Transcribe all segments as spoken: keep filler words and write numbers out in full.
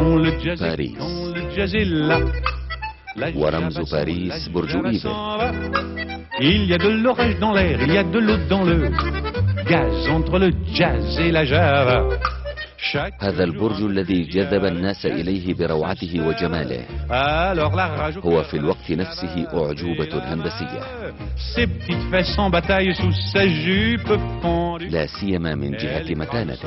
باريس. ورمز باريس برج إيفل. Il y a de l'orage dans l'air, il y a de l'eau dans le gaz entre le jazz et la java. هذا البرج الذي جذب الناس إليه بروعته وجماله هو في الوقت نفسه أعجوبة هندسية، لا سيما من جهة متانته.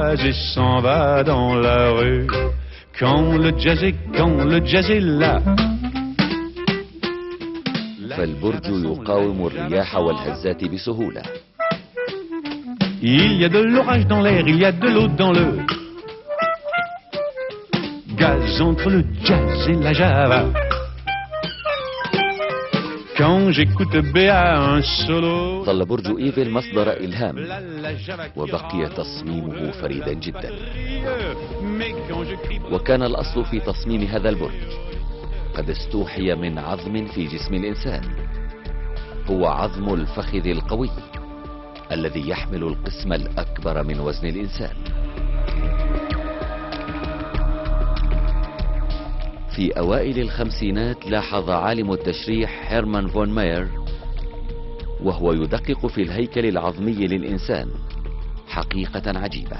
فالبرج يقاوم الرياح والهزات بسهولة. Il y a de l'orage dans l'air, il y a de l'eau dans le gaz entre le jazz et la java. Quand j'écoute Béa un solo. ظل برج إيفل مصدر إلهام، وبقي تصميمه فريدا جدا. وكان الأصل في تصميم هذا البرج قد استوحي من عظم في جسم الإنسان، هو عظم الفخذ القوي الذي يحمل القسم الأكبر من وزن الإنسان. في أوائل الخمسينات لاحظ عالم التشريح هيرمان فون ماير وهو يدقق في الهيكل العظمي للإنسان حقيقة عجيبة،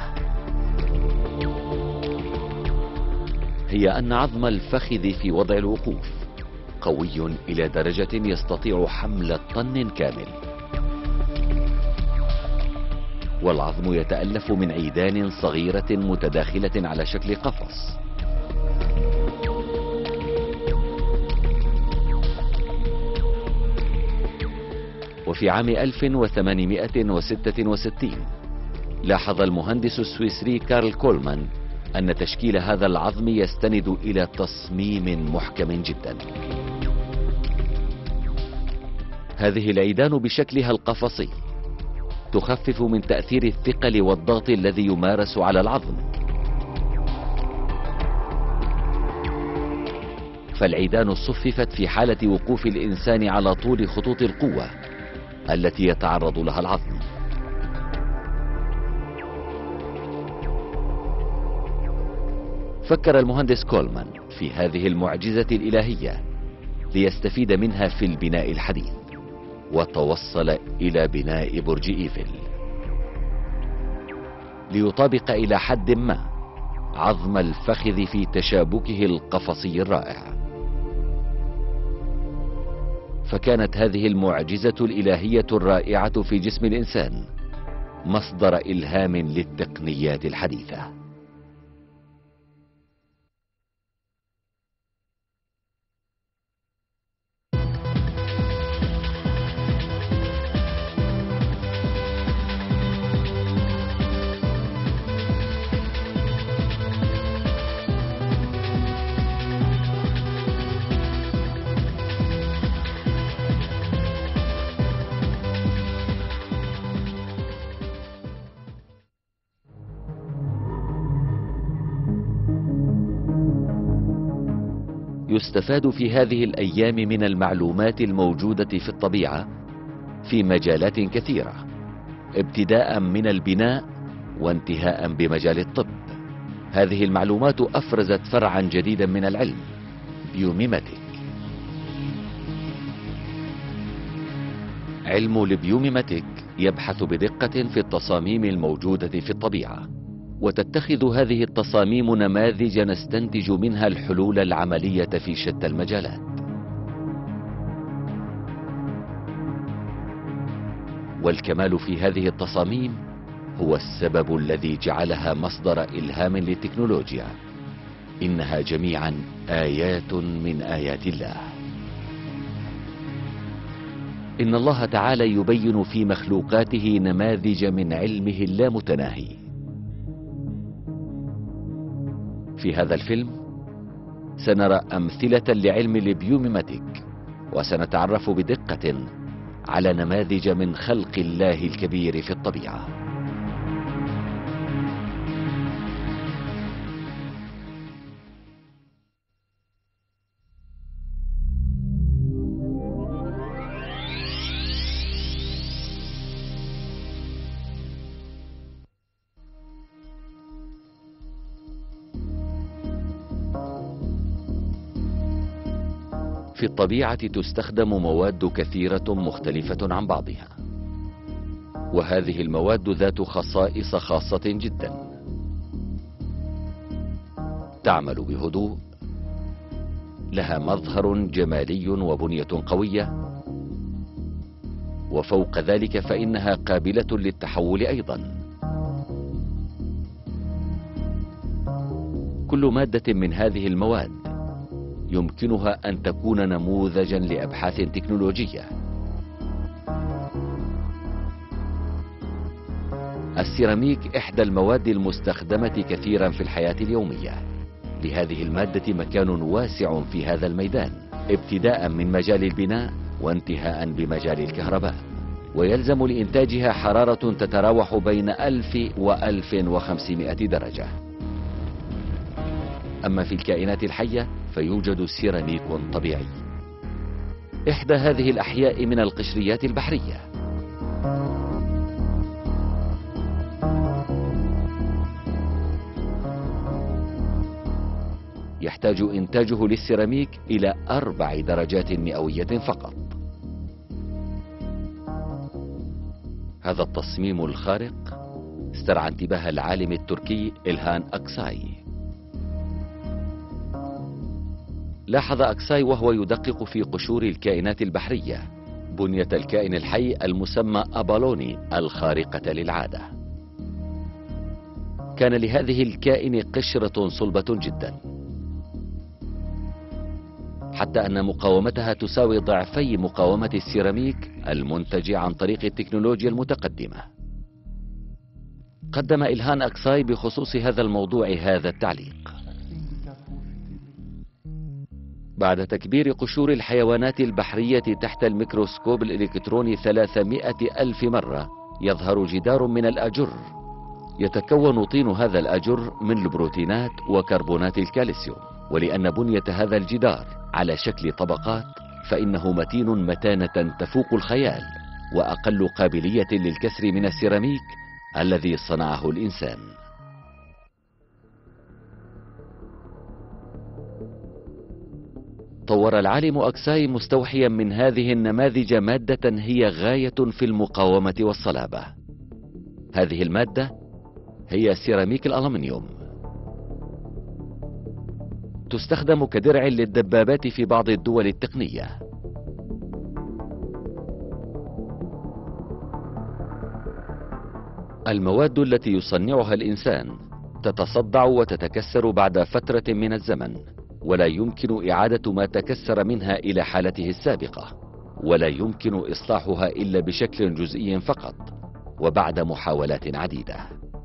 هي أن عظم الفخذ في وضع الوقوف قوي إلى درجة يستطيع حمل طن كامل، والعظم يتألف من عيدان صغيرة متداخلة على شكل قفص. وفي عام ألف وثمانمائة وستة وستين لاحظ المهندس السويسري كارل كولمان أن تشكيل هذا العظم يستند إلى تصميم محكم جدا. هذه العيدان بشكلها القفصي تخفف من تأثير الثقل والضغط الذي يمارس على العظم، فالعيدان صففت في حالة وقوف الإنسان على طول خطوط القوة التي يتعرض لها العظم. فكر المهندس كولمان في هذه المعجزة الإلهية ليستفيد منها في البناء الحديث، وتوصل إلى بناء برج إيفل ليطابق إلى حد ما عظم الفخذ في تشابكه القفصي الرائع. فكانت هذه المعجزة الإلهية الرائعة في جسم الإنسان مصدر إلهام للتقنيات الحديثة. يستفاد في هذه الأيام من المعلومات الموجودة في الطبيعة في مجالات كثيرة، ابتداء من البناء وانتهاء بمجال الطب. هذه المعلومات أفرزت فرعا جديدا من العلم، بيوميماتيك. علم البيوميماتيك يبحث بدقة في التصاميم الموجودة في الطبيعة، وتتخذ هذه التصاميم نماذج نستنتج منها الحلول العملية في شتى المجالات. والكمال في هذه التصاميم هو السبب الذي جعلها مصدر إلهام للتكنولوجيا. إنها جميعا آيات من آيات الله. إن الله تعالى يبين في مخلوقاته نماذج من علمه اللامتناهي. في هذا الفيلم سنرى أمثلة لعلم البيوميماتيك، وسنتعرف بدقة على نماذج من خلق الله الكبير في الطبيعة. في الطبيعة تستخدم مواد كثيرة مختلفة عن بعضها، وهذه المواد ذات خصائص خاصة جدا. تعمل بهدوء، لها مظهر جمالي وبنية قوية، وفوق ذلك فإنها قابلة للتحول أيضا. كل مادة من هذه المواد يمكنها أن تكون نموذجا لأبحاث تكنولوجية. السيراميك إحدى المواد المستخدمة كثيرا في الحياة اليومية. لهذه المادة مكان واسع في هذا الميدان، ابتداء من مجال البناء وانتهاء بمجال الكهرباء، ويلزم لإنتاجها حرارة تتراوح بين ألف وألف وخمسمائة درجة. أما في الكائنات الحية فيوجد سيراميك طبيعي. إحدى هذه الأحياء من القشريات البحرية. يحتاج إنتاجه للسيراميك إلى أربع درجات مئوية فقط. هذا التصميم الخارق استرعى انتباه العالم التركي إلهان أكساي. لاحظ أكساي وهو يدقق في قشور الكائنات البحرية بنية الكائن الحي المسمى أبالوني الخارقة للعادة. كان لهذه الكائن قشرة صلبة جدا، حتى أن مقاومتها تساوي ضعفي مقاومة السيراميك المنتج عن طريق التكنولوجيا المتقدمة. قدم إلهان أكساي بخصوص هذا الموضوع هذا التعليق: بعد تكبير قشور الحيوانات البحرية تحت الميكروسكوب الإلكتروني ثلاثمائة ألف مرة يظهر جدار من الأجر. يتكون طين هذا الأجر من البروتينات وكربونات الكالسيوم، ولأن بنية هذا الجدار على شكل طبقات فإنه متين متانة تفوق الخيال، وأقل قابلية للكسر من السيراميك الذي صنعه الإنسان. طور العالم أكساي مستوحيا من هذه النماذج مادة هي غاية في المقاومة والصلابة. هذه المادة هي سيراميك الألمنيوم. تستخدم كدرع للدبابات في بعض الدول التقنية. المواد التي يصنعها الإنسان تتصدع وتتكسر بعد فترة من الزمن، ولا يمكن إعادة ما تكسر منها إلى حالته السابقة، ولا يمكن إصلاحها إلا بشكل جزئي فقط وبعد محاولات عديدة.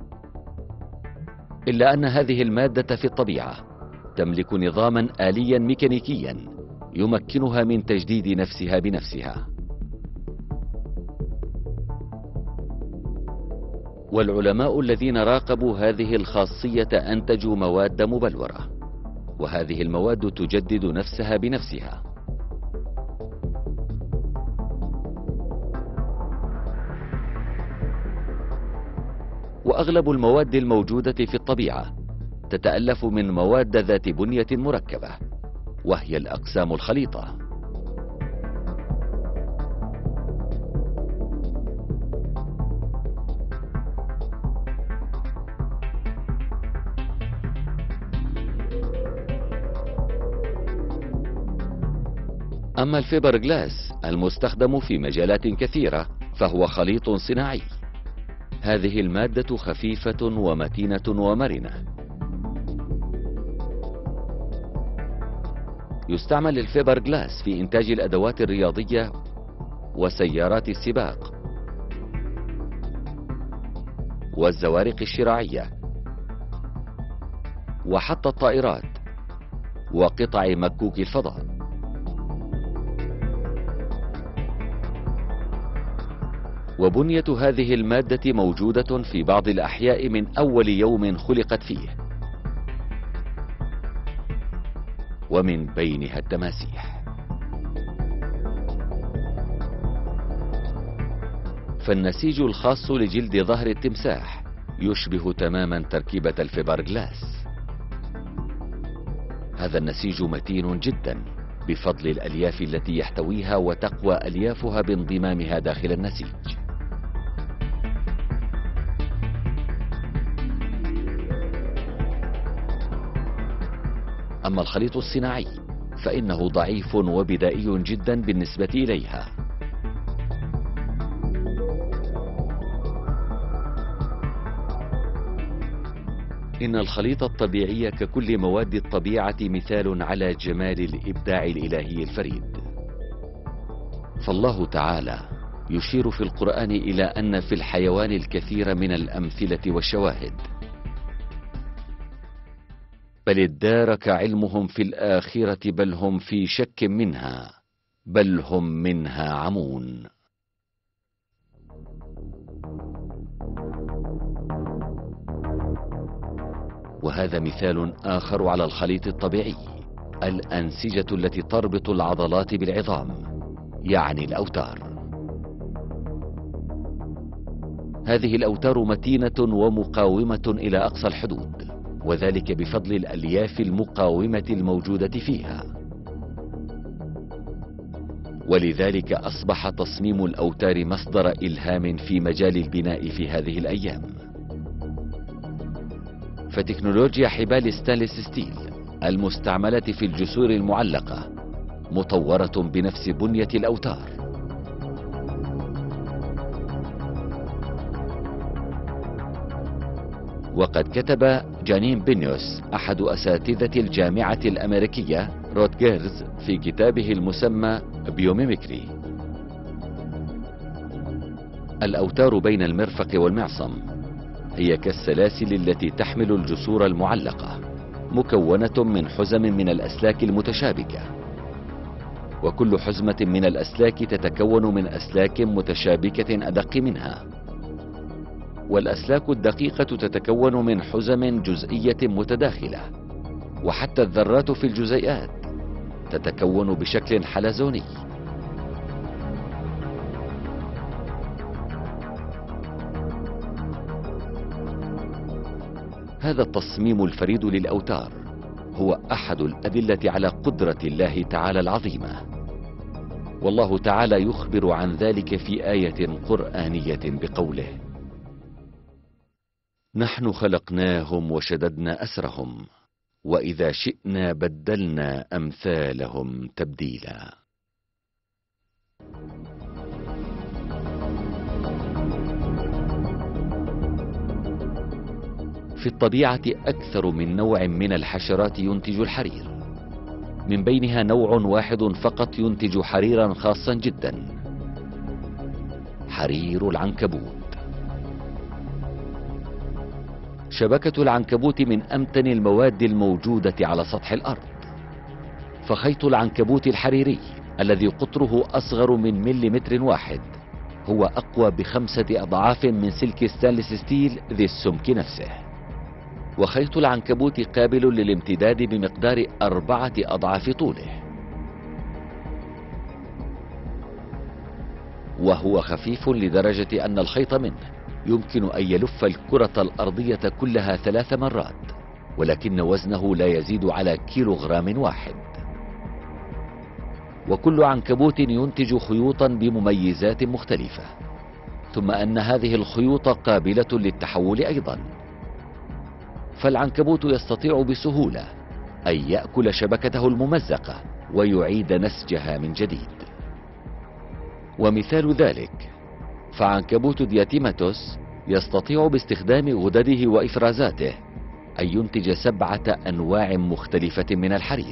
إلا أن هذه المادة في الطبيعة تملك نظاما آليا ميكانيكيا يمكنها من تجديد نفسها بنفسها. والعلماء الذين راقبوا هذه الخاصية أنتجوا مواد مبلورة، وهذه المواد تجدد نفسها بنفسها. وأغلب المواد الموجودة في الطبيعة تتألف من مواد ذات بنية مركبة، وهي الأقسام الخليطة. أما الفيبر جلاس المستخدم في مجالات كثيرة فهو خليط صناعي. هذه المادة خفيفة ومتينة ومرنة. يستعمل الفيبر جلاس في إنتاج الأدوات الرياضية وسيارات السباق والزوارق الشراعية وحتى الطائرات وقطع مكوك الفضاء. وبنية هذه المادة موجودة في بعض الأحياء من أول يوم خلقت فيه، ومن بينها التماسيح. فالنسيج الخاص لجلد ظهر التمساح يشبه تماما تركيبة الفيبر جلاس. هذا النسيج متين جدا بفضل الألياف التي يحتويها، وتقوى أليافها بانضمامها داخل النسيج. أما الخليط الصناعي فإنه ضعيف وبدائي جدا بالنسبة إليها. إن الخليط الطبيعي ككل مواد الطبيعة مثال على جمال الإبداع الإلهي الفريد. فالله تعالى يشير في القرآن إلى أن في الحيوان الكثير من الأمثلة والشواهد، بل ادارك علمهم في الآخرة بل هم في شك منها بل هم منها عمون. وهذا مثال آخر على الخليط الطبيعي، الأنسجة التي تربط العضلات بالعظام، يعني الأوتار. هذه الأوتار متينة ومقاومة إلى أقصى الحدود، وذلك بفضل الألياف المقاومة الموجودة فيها. ولذلك أصبح تصميم الأوتار مصدر إلهام في مجال البناء في هذه الأيام. فتكنولوجيا حبال ستانلس ستيل المستعملة في الجسور المعلقة مطورة بنفس بنية الأوتار. وقد كتب جانين بينيوس أحد أساتذة الجامعة الأمريكية روتجرز في كتابه المسمى بيوميميكري: الأوتار بين المرفق والمعصم هي كالسلاسل التي تحمل الجسور المعلقة، مكونة من حزم من الأسلاك المتشابكة، وكل حزمة من الأسلاك تتكون من أسلاك متشابكة أدق منها، والأسلاك الدقيقة تتكون من حزم جزئية متداخلة، وحتى الذرات في الجزيئات تتكون بشكل حلزوني. هذا التصميم الفريد للأوتار هو أحد الأدلة على قدرة الله تعالى العظيمة، والله تعالى يخبر عن ذلك في آية قرآنية بقوله: نحن خلقناهم وشددنا أسرهم وإذا شئنا بدلنا أمثالهم تبديلا. في الطبيعة أكثر من نوع من الحشرات ينتج الحرير، من بينها نوع واحد فقط ينتج حريرا خاصا جدا، حرير العنكبوت. شبكة العنكبوت من أمتن المواد الموجودة على سطح الأرض، فخيط العنكبوت الحريري الذي قطره أصغر من مليمتر واحد هو أقوى بخمسة أضعاف من سلك ستانلس ستيل ذي السمك نفسه، وخيط العنكبوت قابل للامتداد بمقدار أربعة أضعاف طوله، وهو خفيف لدرجة أن الخيط منه يمكن أن يلف الكرة الأرضية كلها ثلاث مرات، ولكن وزنه لا يزيد على كيلوغرام واحد. وكل عنكبوت ينتج خيوطا بمميزات مختلفة، ثم أن هذه الخيوط قابلة للتحول أيضا، فالعنكبوت يستطيع بسهولة أن يأكل شبكته الممزقة ويعيد نسجها من جديد. ومثال ذلك فعنكبوت دياتيماتوس يستطيع باستخدام غدده وإفرازاته أن ينتج سبعة أنواع مختلفة من الحرير.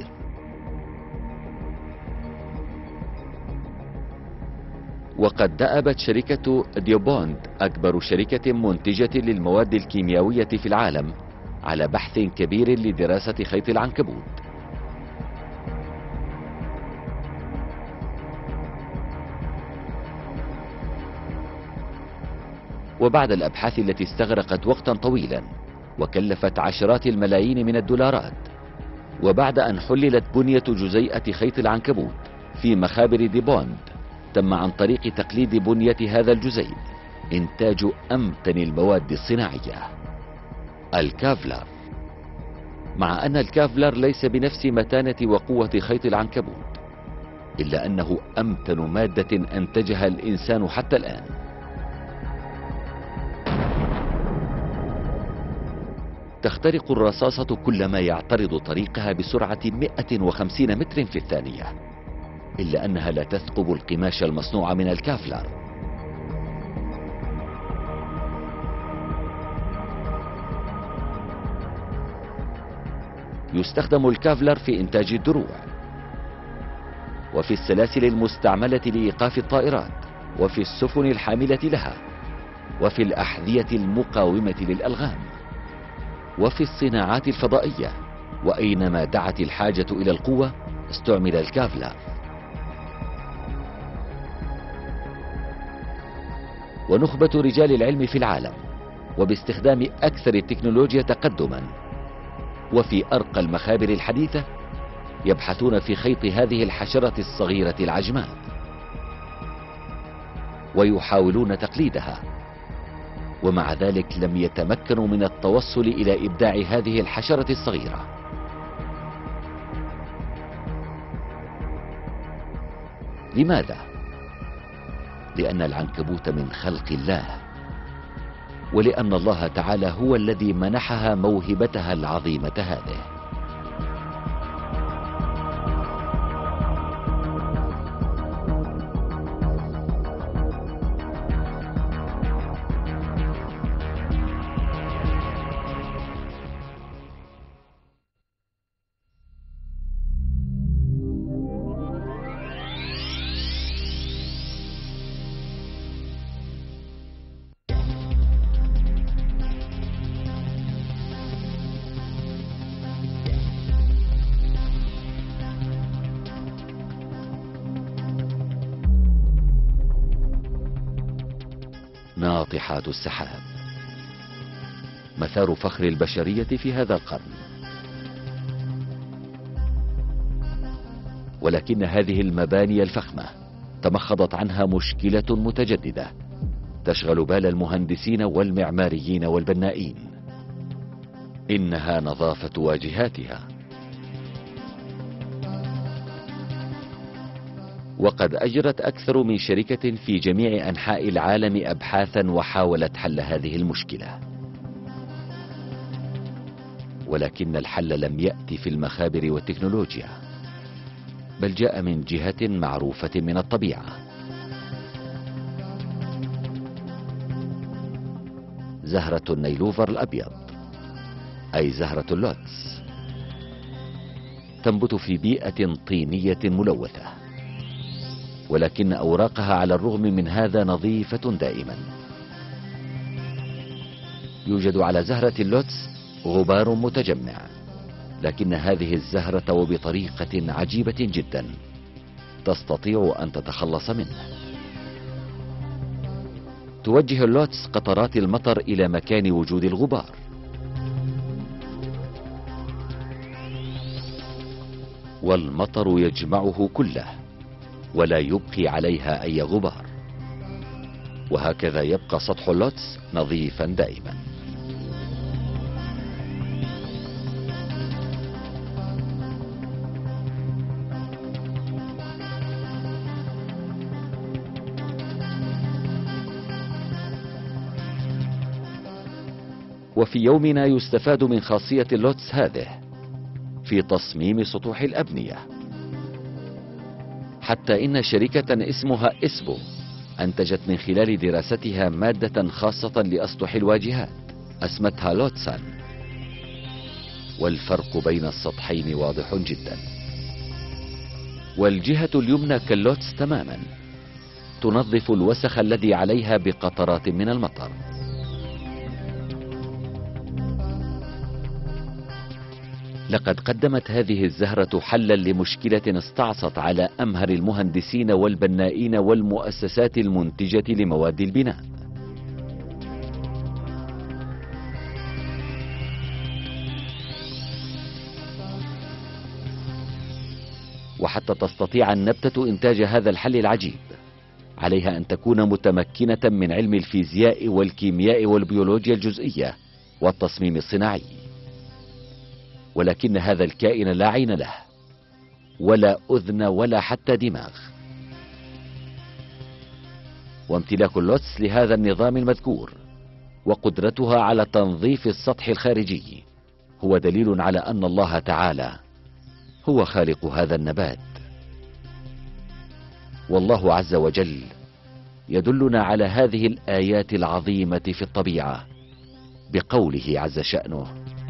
وقد دأبت شركة ديوبوند أكبر شركة منتجة للمواد الكيميائية في العالم على بحث كبير لدراسة خيط العنكبوت. وبعد الأبحاث التي استغرقت وقتا طويلا وكلفت عشرات الملايين من الدولارات، وبعد أن حللت بنية جزيئة خيط العنكبوت في مخابر ديبوند، تم عن طريق تقليد بنية هذا الجزيء إنتاج أمتن المواد الصناعية، الكافلر. مع أن الكافلر ليس بنفس متانة وقوة خيط العنكبوت، إلا أنه أمتن مادة أنتجها الإنسان حتى الآن. تخترق الرصاصة كلما يعترض طريقها بسرعة مئة وخمسين متر في الثانية، إلا أنها لا تثقب القماش المصنوع من الكافلر. يستخدم الكافلر في إنتاج الدروع، وفي السلاسل المستعملة لإيقاف الطائرات، وفي السفن الحاملة لها، وفي الأحذية المقاومة للألغام، وفي الصناعات الفضائية، وأينما دعت الحاجة إلى القوة استعمل الكافلر. ونخبة رجال العلم في العالم وباستخدام أكثر التكنولوجيا تقدما وفي أرقى المخابر الحديثة يبحثون في خيط هذه الحشرة الصغيرة العجماء، ويحاولون تقليدها، ومع ذلك لم يتمكنوا من التوصل إلى إبداع هذه الحشرة الصغيرة. لماذا؟ لأن العنكبوت من خلق الله، ولأن الله تعالى هو الذي منحها موهبتها العظيمة هذه. ناطحات السحاب مثار فخر البشرية في هذا القرن، ولكن هذه المباني الفخمة تمخضت عنها مشكلة متجددة تشغل بال المهندسين والمعماريين والبنائين، إنها نظافة واجهاتها. وقد أجرت أكثر من شركة في جميع أنحاء العالم أبحاثا وحاولت حل هذه المشكلة، ولكن الحل لم يأتي في المخابر والتكنولوجيا، بل جاء من جهة معروفة من الطبيعة. زهرة النيلوفر الأبيض، أي زهرة اللوتس، تنبت في بيئة طينية ملوثة، ولكن أوراقها على الرغم من هذا نظيفة دائما. يوجد على زهرة اللوتس غبار متجمع، لكن هذه الزهرة وبطريقة عجيبة جدا تستطيع أن تتخلص منه. توجه اللوتس قطرات المطر إلى مكان وجود الغبار، والمطر يجمعه كله ولا يبقي عليها أي غبار، وهكذا يبقى سطح اللوتس نظيفا دائما. وفي يومنا يستفاد من خاصية اللوتس هذه في تصميم سطوح الأبنية، حتى إن شركة اسمها إسبو أنتجت من خلال دراستها مادة خاصة لأسطح الواجهات أسمتها لوتسان، والفرق بين السطحين واضح جدا. والجهة اليمنى كاللوتس تماما، تنظف الوسخ الذي عليها بقطرات من المطر. لقد قدمت هذه الزهرة حلا لمشكلة استعصت على أمهر المهندسين والبنائين والمؤسسات المنتجة لمواد البناء. وحتى تستطيع النبتة إنتاج هذا الحل العجيب، عليها أن تكون متمكنة من علم الفيزياء والكيمياء والبيولوجيا الجزئية والتصميم الصناعي، ولكن هذا الكائن لا عين له، ولا أذن ولا حتى دماغ. وامتلاك اللوتس لهذا النظام المذكور وقدرتها على تنظيف السطح الخارجي هو دليل على أن الله تعالى هو خالق هذا النبات. والله عز وجل يدلنا على هذه الآيات العظيمة في الطبيعة بقوله عز شأنه: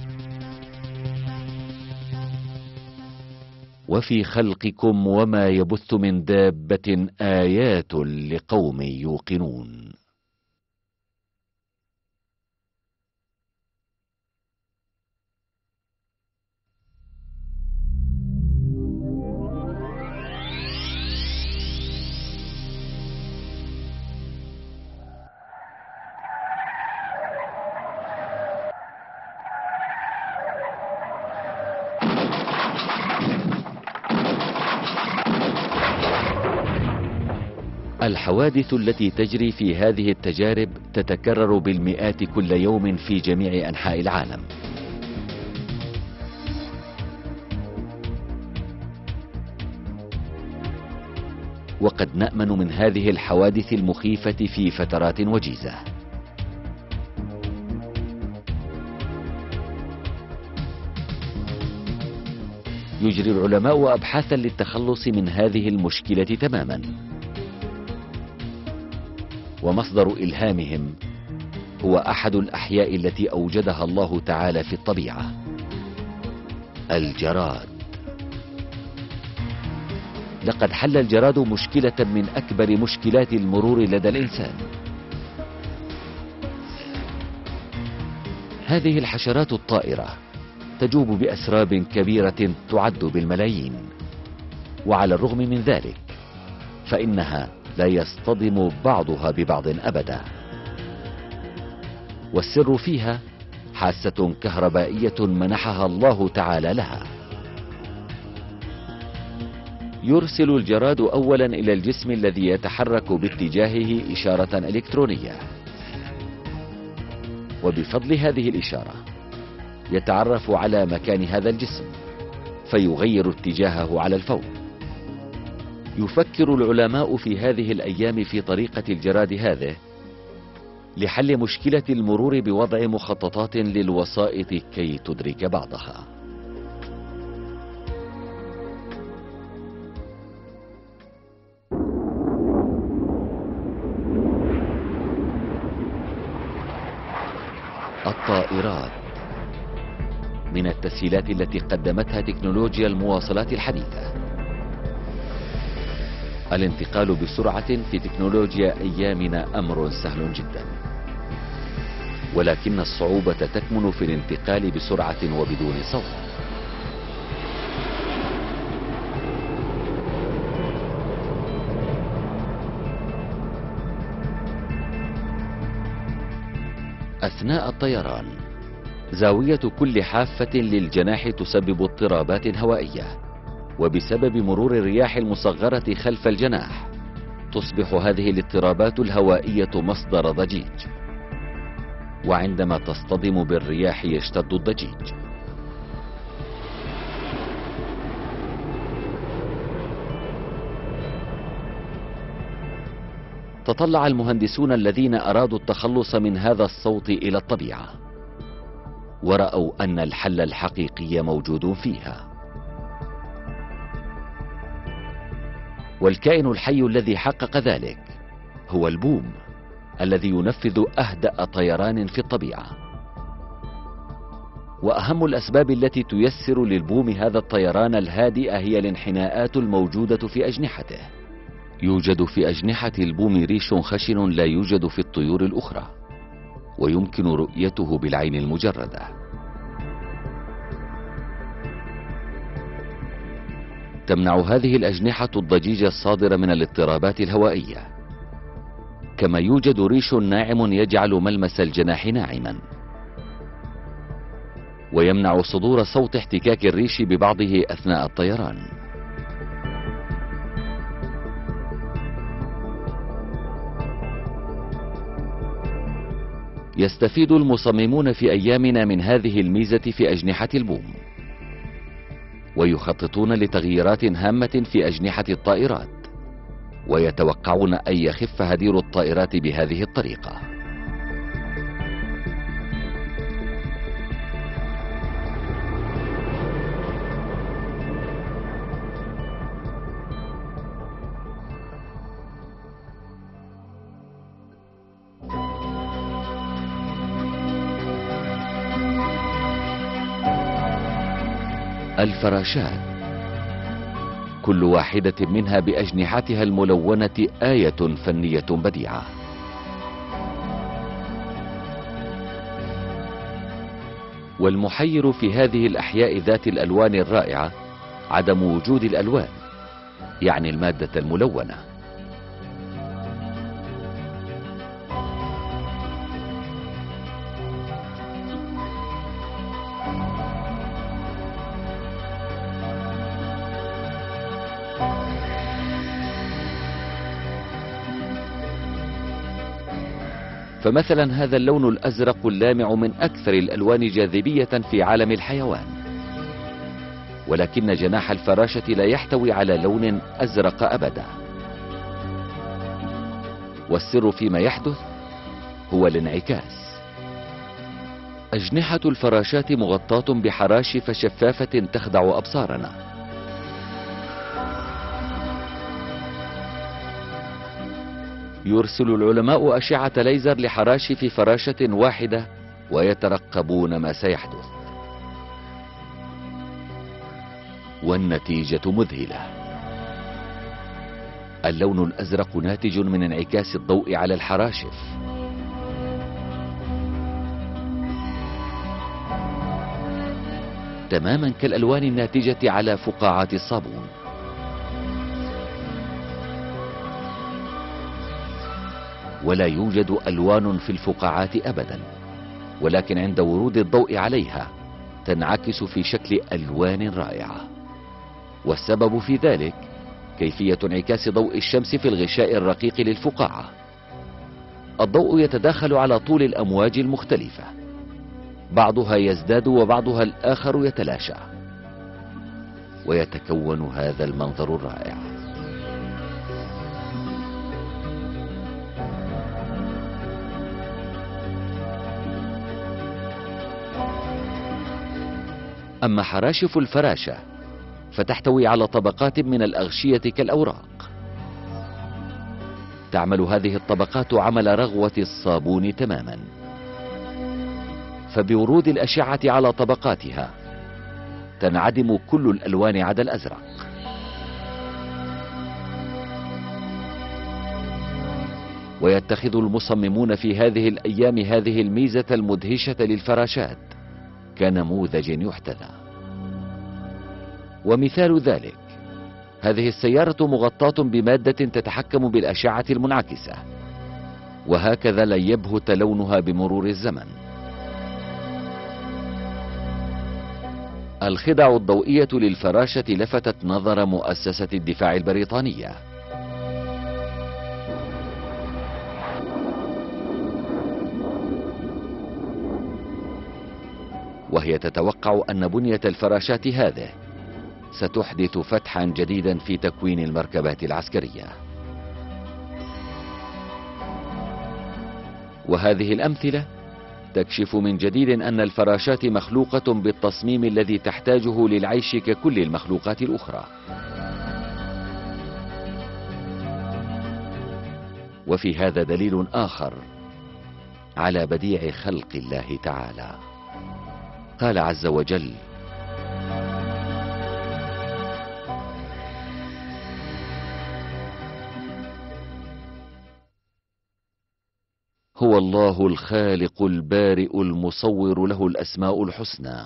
وفي خلقكم وما يبث من دابة آيات لقوم يوقنون. الحوادث التي تجري في هذه التجارب تتكرر بالمئات كل يوم في جميع أنحاء العالم. وقد نأمن من هذه الحوادث المخيفة في فترات وجيزة. يجري العلماء أبحاثا للتخلص من هذه المشكلة تماما، ومصدر إلهامهم هو أحد الأحياء التي أوجدها الله تعالى في الطبيعة، الجراد. لقد حل الجراد مشكلة من أكبر مشكلات المرور لدى الإنسان. هذه الحشرات الطائرة تجوب بأسراب كبيرة تعد بالملايين، وعلى الرغم من ذلك فإنها لا يصطدم بعضها ببعض أبدا. والسر فيها حاسة كهربائية منحها الله تعالى لها. يرسل الجراد أولا إلى الجسم الذي يتحرك باتجاهه إشارة إلكترونية، وبفضل هذه الإشارة يتعرف على مكان هذا الجسم فيغير اتجاهه على الفور. يفكر العلماء في هذه الأيام في طريقة الجراد هذه لحل مشكلة المرور بوضع مخططات للوسائط كي تدرك بعضها. الطائرات من التسهيلات التي قدمتها تكنولوجيا المواصلات الحديثة. الانتقال بسرعة في تكنولوجيا أيامنا أمر سهل جدا، ولكن الصعوبة تكمن في الانتقال بسرعة وبدون صوت. أثناء الطيران زاوية كل حافة للجناح تسبب اضطرابات هوائية، وبسبب مرور الرياح المصغرة خلف الجناح تصبح هذه الاضطرابات الهوائية مصدر ضجيج، وعندما تصطدم بالرياح يشتد الضجيج. تطلع المهندسون الذين أرادوا التخلص من هذا الصوت إلى الطبيعة، ورأوا أن الحل الحقيقي موجود فيها. والكائن الحي الذي حقق ذلك هو البوم الذي ينفذ أهدأ طيران في الطبيعة. وأهم الأسباب التي تيسر للبوم هذا الطيران الهادئ هي الانحناءات الموجودة في أجنحته. يوجد في أجنحة البوم ريش خشن لا يوجد في الطيور الأخرى، ويمكن رؤيته بالعين المجردة. تمنع هذه الأجنحة الضجيج الصادر من الاضطرابات الهوائية، كما يوجد ريش ناعم يجعل ملمس الجناح ناعما، ويمنع صدور صوت احتكاك الريش ببعضه أثناء الطيران. يستفيد المصممون في أيامنا من هذه الميزة في أجنحة البوم، ويخططون لتغييرات هامة في أجنحة الطائرات، ويتوقعون أن يخف هدير الطائرات بهذه الطريقة. الفراشات كل واحدة منها بأجنحتها الملونة آية فنية بديعة. والمحير في هذه الأحياء ذات الألوان الرائعة عدم وجود الألوان، يعني المادة الملونة. فمثلا هذا اللون الأزرق اللامع من أكثر الألوان جاذبية في عالم الحيوان، ولكن جناح الفراشة لا يحتوي على لون أزرق أبدا. والسر فيما يحدث هو الانعكاس. أجنحة الفراشات مغطاة بحراشف شفافة تخدع أبصارنا، يرسل العلماء أشعة ليزر لحراشف فراشة واحدة ويترقبون ما سيحدث، والنتيجة مذهلة. اللون الأزرق ناتج من انعكاس الضوء على الحراشف، تماما كالألوان الناتجة على فقاعات الصابون. ولا يوجد ألوان في الفقاعات أبدا، ولكن عند ورود الضوء عليها تنعكس في شكل ألوان رائعة. والسبب في ذلك كيفية انعكاس ضوء الشمس في الغشاء الرقيق للفقاعة. الضوء يتداخل على طول الأمواج المختلفة، بعضها يزداد وبعضها الآخر يتلاشى، ويتكون هذا المنظر الرائع. أما حراشف الفراشة فتحتوي على طبقات من الأغشية كالأوراق. تعمل هذه الطبقات عمل رغوة الصابون تماما، فبورود الأشعة على طبقاتها تنعدم كل الألوان عدا الأزرق. ويتخذ المصممون في هذه الأيام هذه الميزة المدهشة للفراشات كنموذج يحتذى. ومثال ذلك هذه السيارة مغطاة بمادة تتحكم بالأشعة المنعكسة، وهكذا لن يبهت لونها بمرور الزمن. الخدع الضوئية للفراشة لفتت نظر مؤسسة الدفاع البريطانية، وهي تتوقع أن بنية الفراشات هذه ستحدث فتحا جديدا في تكوين المركبات العسكرية. وهذه الأمثلة تكشف من جديد أن الفراشات مخلوقة بالتصميم الذي تحتاجه للعيش ككل المخلوقات الأخرى. وفي هذا دليل آخر على بديع خلق الله تعالى. قال عز وجل: هو الله الخالق البارئ المصور، له الأسماء الحسنى،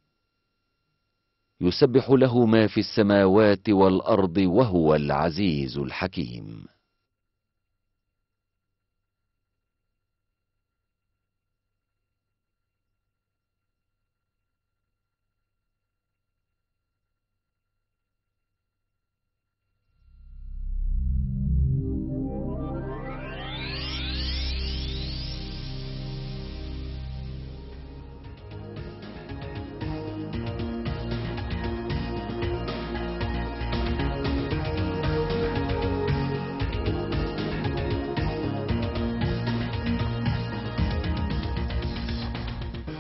يسبح له ما في السماوات والأرض وهو العزيز الحكيم.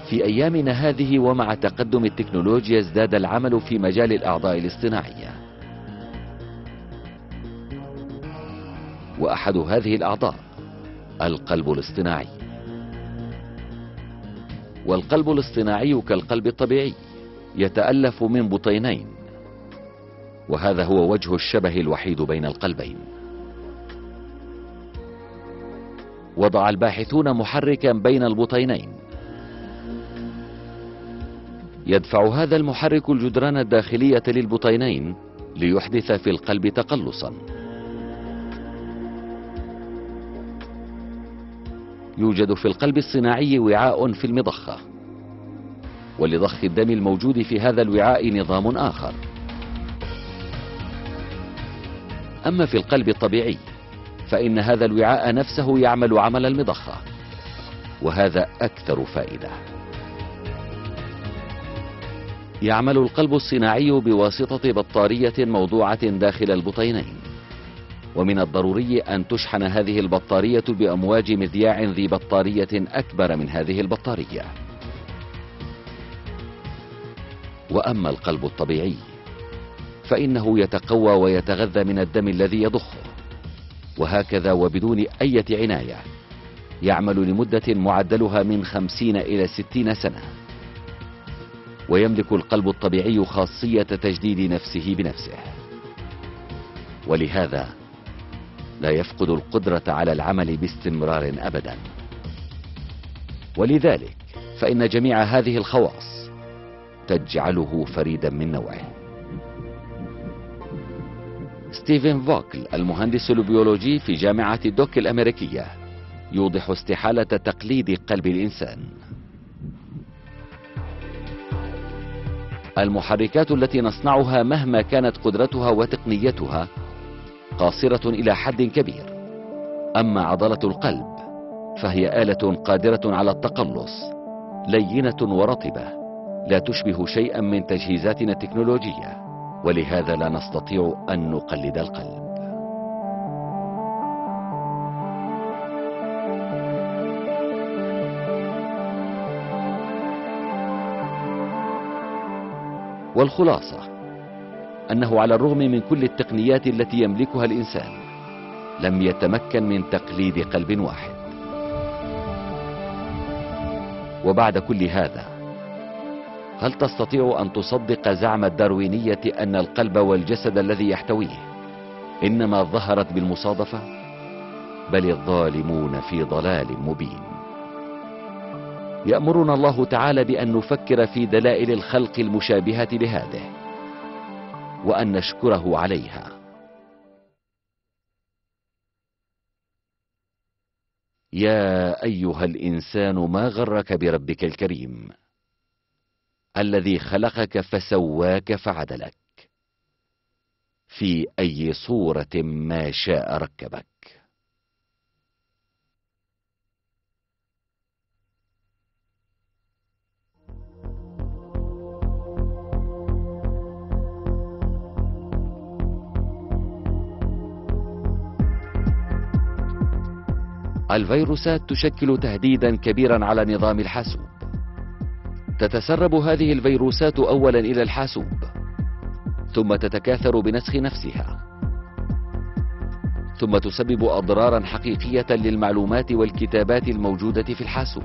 في أيامنا هذه ومع تقدم التكنولوجيا ازداد العمل في مجال الأعضاء الاصطناعية، وأحد هذه الأعضاء القلب الاصطناعي. والقلب الاصطناعي كالقلب الطبيعي يتألف من بطينين، وهذا هو وجه الشبه الوحيد بين القلبين. وضع الباحثون محركا بين البطينين، يدفع هذا المحرك الجدران الداخلية للبطينين ليحدث في القلب تقلصا. يوجد في القلب الصناعي وعاء في المضخة، ولضخ الدم الموجود في هذا الوعاء نظام آخر. أما في القلب الطبيعي فإن هذا الوعاء نفسه يعمل عمل المضخة، وهذا أكثر فائدة. يعمل القلب الصناعي بواسطة بطارية موضوعة داخل البطينين، ومن الضروري أن تشحن هذه البطارية بأمواج مذياع ذي بطارية أكبر من هذه البطارية. وأما القلب الطبيعي فإنه يتقوى ويتغذى من الدم الذي يضخه، وهكذا وبدون أي عناية يعمل لمدة معدلها من خمسين إلى ستين سنة. ويملك القلب الطبيعي خاصية تجديد نفسه بنفسه، ولهذا لا يفقد القدرة على العمل باستمرار أبدا. ولذلك فإن جميع هذه الخواص تجعله فريدا من نوعه. ستيفن فوكل المهندس البيولوجي في جامعة دوك الأمريكية يوضح استحالة تقليد قلب الإنسان. المحركات التي نصنعها مهما كانت قدرتها وتقنيتها قاصرة إلى حد كبير، أما عضلة القلب فهي آلة قادرة على التقلص، لينة ورطبة، لا تشبه شيئا من تجهيزاتنا التكنولوجية، ولهذا لا نستطيع أن نقلد القلب. والخلاصة أنه على الرغم من كل التقنيات التي يملكها الإنسان لم يتمكن من تقليد قلب واحد. وبعد كل هذا هل تستطيع أن تصدق زعم الداروينية أن القلب والجسد الذي يحتويه إنما ظهرت بالمصادفة؟ بل الظالمون في ضلال مبين. يأمرنا الله تعالى بأن نفكر في دلائل الخلق المشابهة لهذه، وأن نشكره عليها. يا أيها الإنسان ما غرك بربك الكريم الذي خلقك فسواك فعدلك في أي صورة ما شاء ركبك. الفيروسات تشكل تهديدا كبيرا على نظام الحاسوب. تتسرب هذه الفيروسات أولا إلى الحاسوب، ثم تتكاثر بنسخ نفسها، ثم تسبب أضرارا حقيقية للمعلومات والكتابات الموجودة في الحاسوب.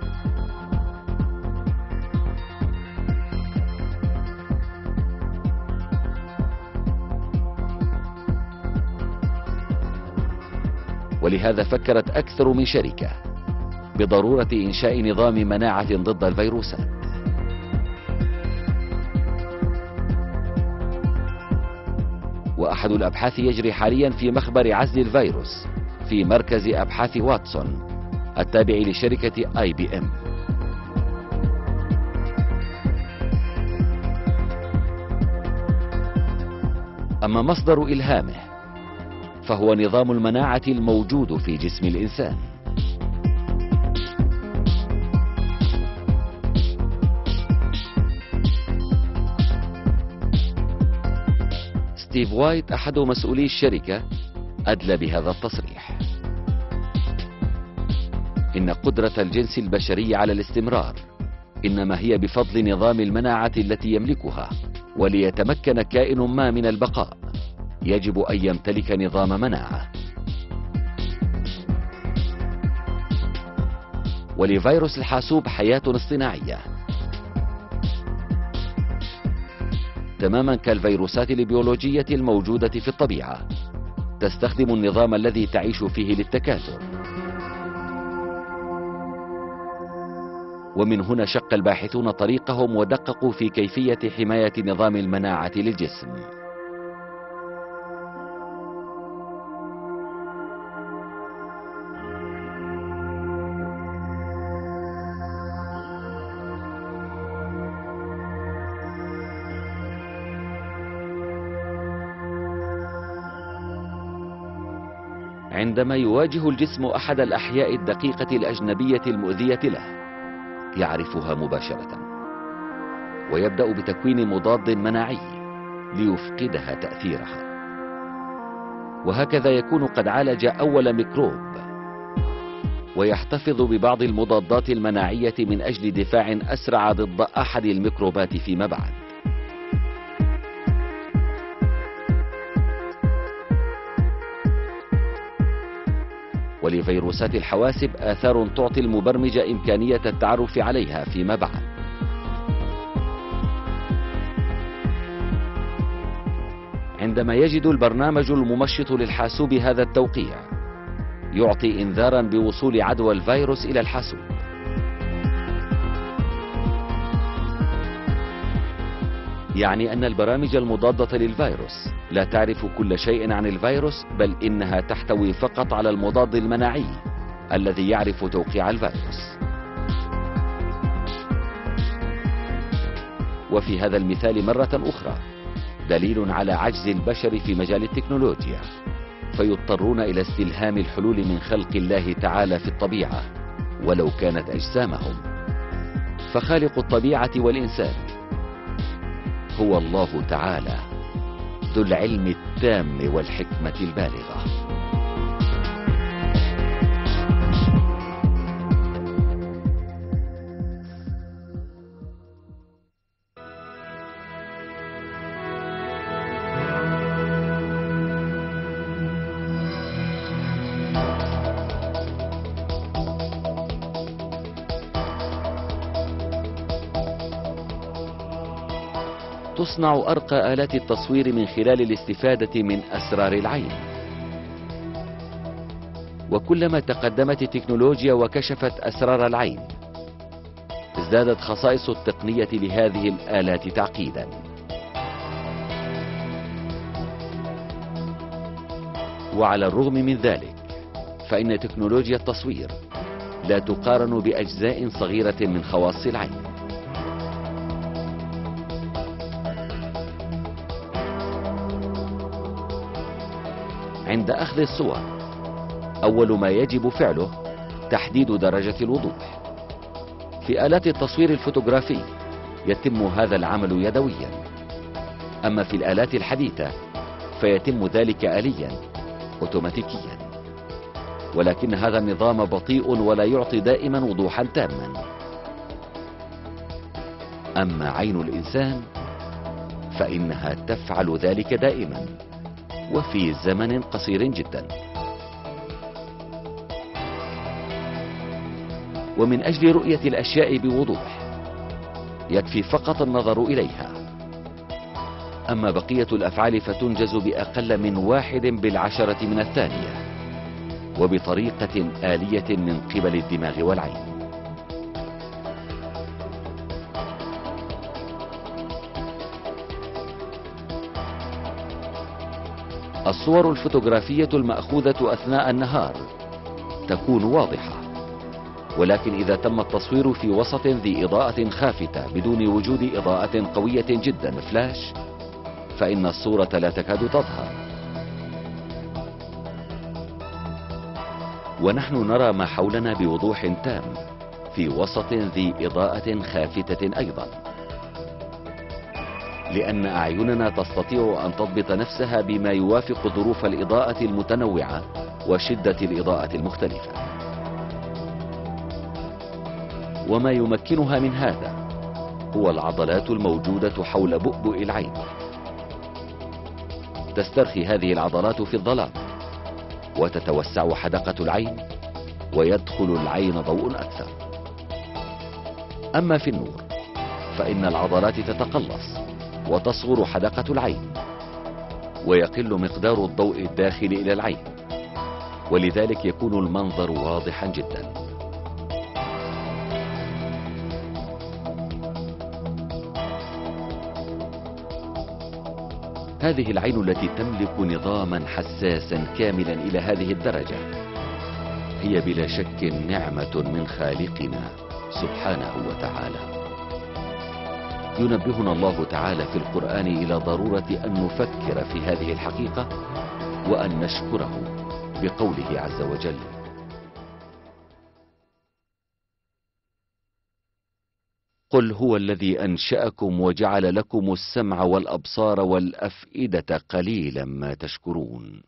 ولهذا فكرت أكثر من شركة بضرورة إنشاء نظام مناعة ضد الفيروسات. وأحد الأبحاث يجري حاليا في مخبر عزل الفيروس في مركز أبحاث واتسون التابع لشركة آي بي إم. أما مصدر إلهامه فهو نظام المناعة الموجود في جسم الإنسان. ستيف وايت أحد مسؤولي الشركة أدلى بهذا التصريح: إن قدرة الجنس البشري على الاستمرار إنما هي بفضل نظام المناعة التي يملكها. وليتمكن كائن ما من البقاء يجب أن يمتلك نظام مناعة. ولفيروس الحاسوب حياة اصطناعية تماما كالفيروسات البيولوجية الموجودة في الطبيعة، تستخدم النظام الذي تعيش فيه للتكاثر. ومن هنا شق الباحثون طريقهم ودققوا في كيفية حماية نظام المناعة للجسم. عندما يواجه الجسم أحد الأحياء الدقيقة الأجنبية المؤذية له يعرفها مباشرة، ويبدأ بتكوين مضاد مناعي ليفقدها تأثيرها. وهكذا يكون قد عالج أول ميكروب، ويحتفظ ببعض المضادات المناعية من أجل دفاع أسرع ضد أحد الميكروبات فيما بعد. ولفيروسات الحواسب آثار تعطي المبرمج إمكانية التعرف عليها فيما بعد. عندما يجد البرنامج الممشط للحاسوب هذا التوقيع يعطي إنذارا بوصول عدوى الفيروس إلى الحاسوب. يعني أن البرامج المضادة للفيروس لا تعرف كل شيء عن الفيروس، بل إنها تحتوي فقط على المضاد المناعي الذي يعرف توقيع الفيروس. وفي هذا المثال مرة أخرى دليل على عجز البشر في مجال التكنولوجيا، فيضطرون إلى استلهام الحلول من خلق الله تعالى في الطبيعة ولو كانت أجسامهم. فخالق الطبيعة والإنسان هو الله تعالى ذو العلم التام والحكمة البالغة. تصنع أرقى آلات التصوير من خلال الاستفادة من أسرار العين. وكلما تقدمت التكنولوجيا وكشفت أسرار العين ازدادت خصائص التقنية لهذه الآلات تعقيدا. وعلى الرغم من ذلك فإن تكنولوجيا التصوير لا تقارن بأجزاء صغيرة من خواص العين. عند أخذ الصور أول ما يجب فعله تحديد درجة الوضوح. في آلات التصوير الفوتوغرافي يتم هذا العمل يدويا، أما في الآلات الحديثة فيتم ذلك آليا أوتوماتيكيا، ولكن هذا النظام بطيء ولا يعطي دائما وضوحا تاما. أما عين الإنسان فإنها تفعل ذلك دائما وفي زمن قصير جدا. ومن أجل رؤية الأشياء بوضوح يكفي فقط النظر إليها، أما بقية الأفعال فتنجز بأقل من واحد بالعشرة من الثانية وبطريقة آلية من قبل الدماغ والعين. الصور الفوتوغرافية المأخوذة أثناء النهار تكون واضحة، ولكن إذا تم التصوير في وسط ذي إضاءة خافتة بدون وجود إضاءة قوية جدا فلاش فإن الصورة لا تكاد تظهر. ونحن نرى ما حولنا بوضوح تام في وسط ذي إضاءة خافتة أيضا، لأن أعيننا تستطيع أن تضبط نفسها بما يوافق ظروف الإضاءة المتنوعة وشدة الإضاءة المختلفة. وما يمكنها من هذا هو العضلات الموجودة حول بؤبؤ العين. تسترخي هذه العضلات في الظلام، وتتوسع حدقة العين، ويدخل العين ضوء أكثر. أما في النور فإن العضلات تتقلص وتصغر حدقة العين، ويقل مقدار الضوء الداخل إلى العين، ولذلك يكون المنظر واضحا جدا. هذه العين التي تملك نظاما حساسا كاملا إلى هذه الدرجة هي بلا شك نعمة من خالقنا سبحانه وتعالى. ينبهنا الله تعالى في القرآن إلى ضرورة أن نفكر في هذه الحقيقة وأن نشكره بقوله عز وجل: قل هو الذي أنشأكم وجعل لكم السمع والأبصار والأفئدة قليلا ما تشكرون.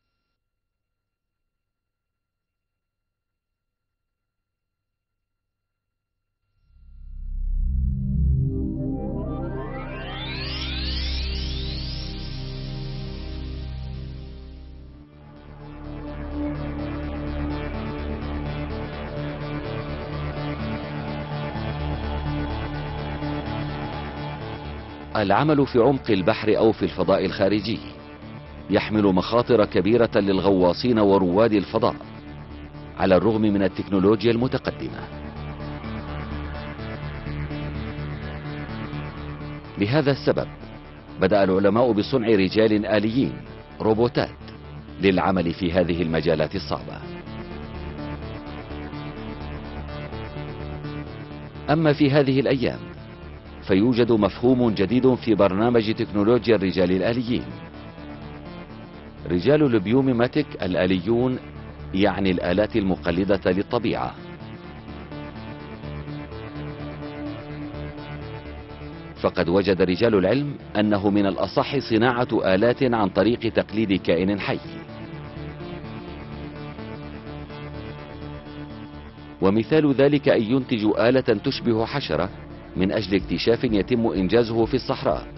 العمل في عمق البحر أو في الفضاء الخارجي يحمل مخاطر كبيرة للغواصين ورواد الفضاء، على الرغم من التكنولوجيا المتقدمة. لهذا السبب بدأ العلماء بصنع رجال آليين روبوتات للعمل في هذه المجالات الصعبة. أما في هذه الأيام فيوجد مفهوم جديد في برنامج تكنولوجيا الرجال الآليين. رجال البيوميماتيك الآليون يعني الآلات المقلدة للطبيعة. فقد وجد رجال العلم أنه من الأصح صناعة آلات عن طريق تقليد كائن حي. ومثال ذلك أن ينتجوا آلة تشبه حشرة من أجل اكتشاف يتم إنجازه في الصحراء،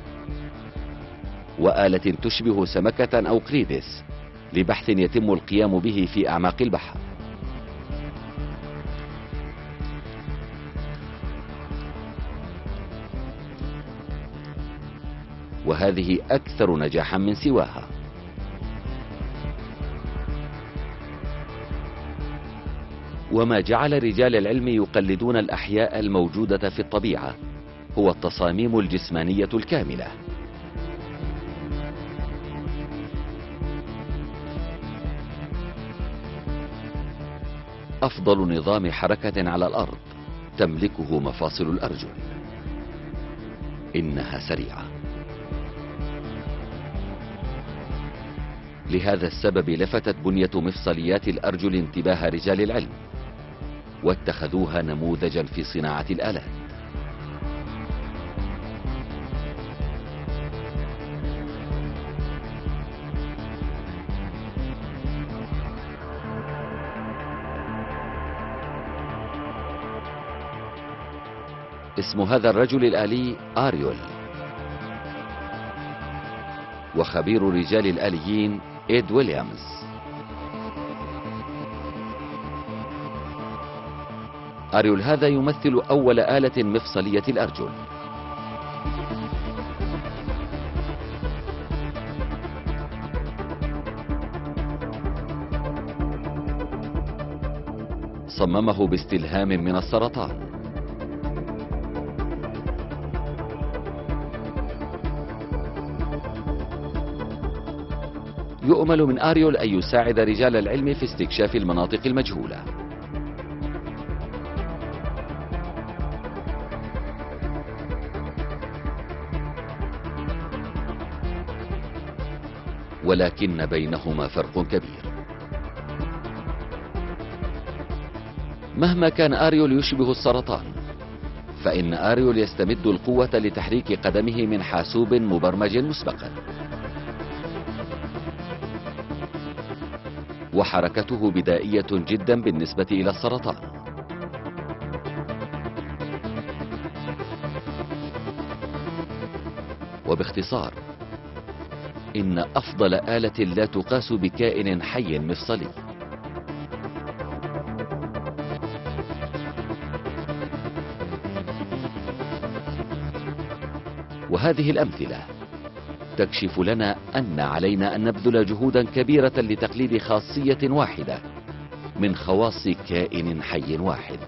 وآلة تشبه سمكة أو قريدس لبحث يتم القيام به في أعماق البحر. وهذه أكثر نجاحا من سواها. وما جعل رجال العلم يقلدون الأحياء الموجودة في الطبيعة هو التصاميم الجسمانية الكاملة. أفضل نظام حركة على الأرض تملكه مفاصل الأرجل. إنها سريعة. لهذا السبب لفتت بنية مفصليات الأرجل انتباه رجال العلم، واتخذوها نموذجا في صناعة الآلات. اسم هذا الرجل الآلي آريول، وخبير رجال الآليين إيد ويليامز. آريول هذا يمثل أول آلة مفصلية الأرجل. صممه باستلهام من السرطان. يؤمل من آريول أن يساعد رجال العلم في استكشاف المناطق المجهولة. ولكن بينهما فرق كبير. مهما كان آريول يشبه السرطان، فإن آريول يستمد القوة لتحريك قدمه من حاسوب مبرمج مسبقا، وحركته بدائية جدا بالنسبة إلى السرطان. وباختصار، إن أفضل آلة لا تقاس بكائن حي مفصلي. وهذه الأمثلة تكشف لنا أن علينا أن نبذل جهودا كبيرة لتقليد خاصية واحدة من خواص كائن حي واحد.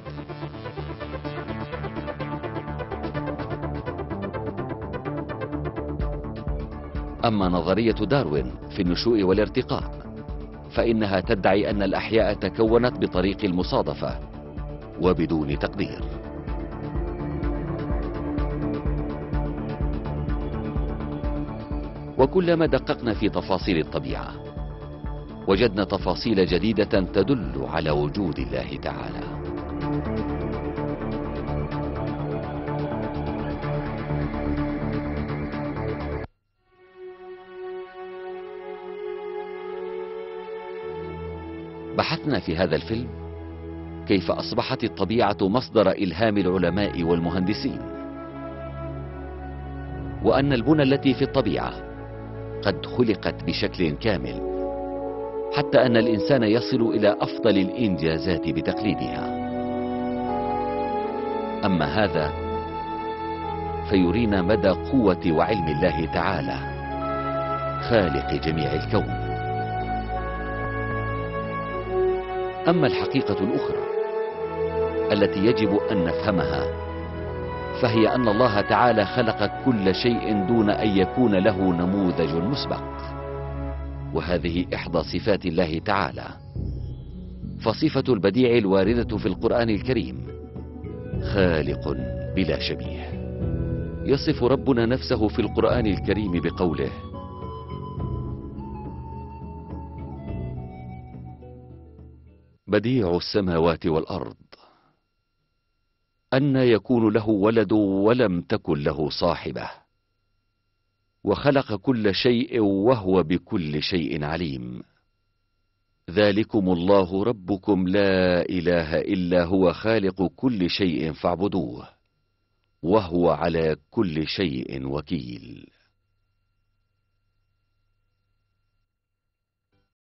أما نظرية داروين في النشوء والارتقاء فإنها تدعي أن الأحياء تكونت بطريق المصادفة وبدون تقدير. وكلما دققنا في تفاصيل الطبيعة وجدنا تفاصيل جديدة تدل على وجود الله تعالى. بحثنا في هذا الفيلم كيف أصبحت الطبيعة مصدر إلهام العلماء والمهندسين، وأن البنى التي في الطبيعة قد خلقت بشكل كامل، حتى أن الإنسان يصل إلى أفضل الإنجازات بتقليدها. أما هذا فيرينا مدى قوة وعلم الله تعالى خالق جميع الكون. أما الحقيقة الأخرى التي يجب أن نفهمها فهي أن الله تعالى خلق كل شيء دون أن يكون له نموذج مسبق، وهذه إحدى صفات الله تعالى، فصفة البديع الواردة في القرآن الكريم خالق بلا شبيه. يصف ربنا نفسه في القرآن الكريم بقوله: بديع السماوات والأرض أن يكون له ولد ولم تكن له صاحبة وخلق كل شيء وهو بكل شيء عليم. ذلكم الله ربكم لا إله إلا هو خالق كل شيء فاعبدوه وهو على كل شيء وكيل.